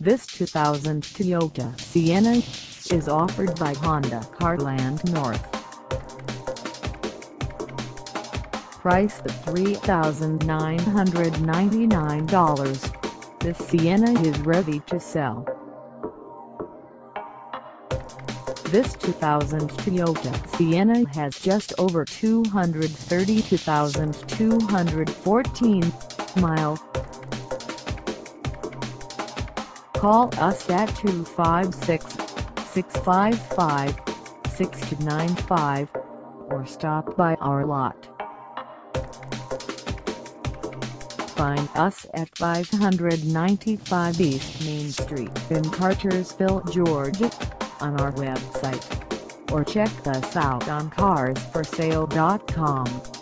This 2000 Toyota Sienna is offered by Honda CARLAND North. Price at $3,999, this Sienna is ready to sell. This 2000 Toyota Sienna has just over 232,214 miles. Call us at 256-655-6295 or stop by our lot. Find us at 595 East Main Street in Cartersville, Georgia, on our website, or check us out on carsforsale.com.